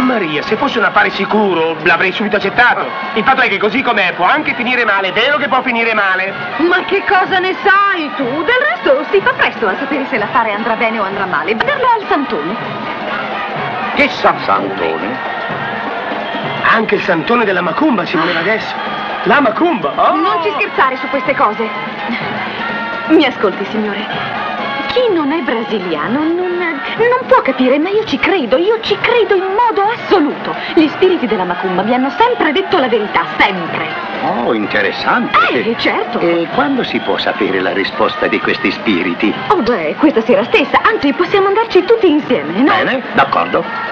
Maria, se fosse un affare sicuro l'avrei subito accettato. Il fatto è che così com'è può anche finire male, è vero che può finire male. Ma che cosa ne sai tu? Del resto si fa presto a sapere se l'affare andrà bene o andrà male. Vederlo al Santone. Che Santone? Anche il Santone della Macumba ci voleva adesso. La Macumba? Oh. Non ci scherzare su queste cose. Mi ascolti, signore. Chi non è brasiliano non può capire, ma io ci credo in modo assoluto. Gli spiriti della Macumba mi hanno sempre detto la verità, sempre. Oh, interessante. Certo. E quando si può sapere la risposta di questi spiriti? Oh, beh, questa sera stessa, anzi possiamo andarci tutti insieme, no? Bene, d'accordo.